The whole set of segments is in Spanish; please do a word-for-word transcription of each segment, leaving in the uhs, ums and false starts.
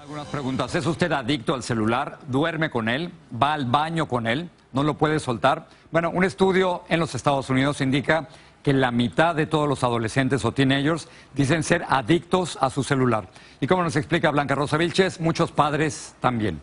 Algunas preguntas. ¿Es usted adicto al celular? ¿Duerme con él? ¿Va al baño con él? ¿No lo puede soltar? Bueno, un estudio en los Estados Unidos indica que la mitad de todos los adolescentes o teenagers dicen ser adictos a su celular. Y como nos explica Blanca Rosa Vilches, muchos padres también.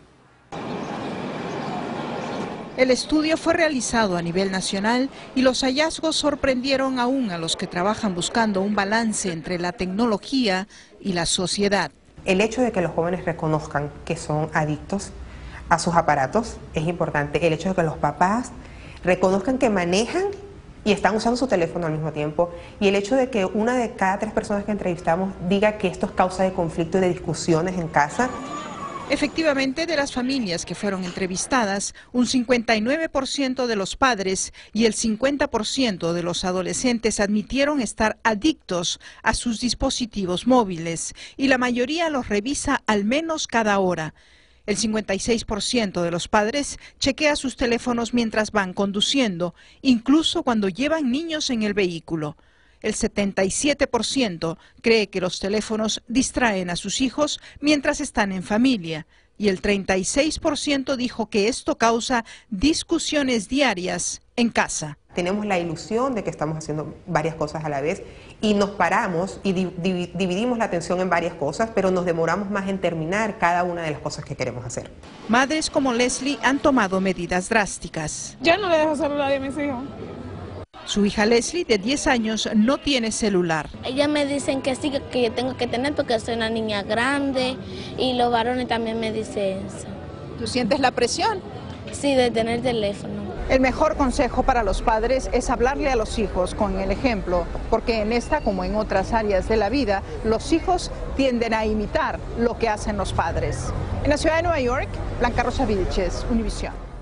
El estudio fue realizado a nivel nacional y los hallazgos sorprendieron aún a los que trabajan buscando un balance entre la tecnología y la sociedad. El hecho de que los jóvenes reconozcan que son adictos a sus aparatos es importante. El hecho de que los papás reconozcan que manejan y están usando su teléfono al mismo tiempo. Y el hecho de que una de cada tres personas que entrevistamos diga que esto es causa de conflicto y de discusiones en casa. Efectivamente, de las familias que fueron entrevistadas, un cincuenta y nueve por ciento de los padres y el cincuenta por ciento de los adolescentes admitieron estar adictos a sus dispositivos móviles y la mayoría los revisa al menos cada hora. El cincuenta y seis por ciento de los padres chequea sus teléfonos mientras van conduciendo, incluso cuando llevan niños en el vehículo. El setenta y siete por ciento cree que los teléfonos distraen a sus hijos mientras están en familia y el treinta y seis por ciento dijo que esto causa discusiones diarias en casa. Tenemos la ilusión de que estamos haciendo varias cosas a la vez y nos paramos y di di dividimos la atención en varias cosas, pero nos demoramos más en terminar cada una de las cosas que queremos hacer. Madres como Leslie han tomado medidas drásticas. Yo no le dejo celular a mis hijos. Su hija Leslie, de diez años, no tiene celular. Ellas me dicen que sí, que yo tengo que tener porque soy una niña grande y los varones también me dicen eso. ¿Tú sientes la presión? Sí, de tener teléfono. El mejor consejo para los padres es hablarle a los hijos con el ejemplo, porque en esta, como en otras áreas de la vida, los hijos tienden a imitar lo que hacen los padres. En la ciudad de Nueva York, Blanca Rosa Vilches, Univisión.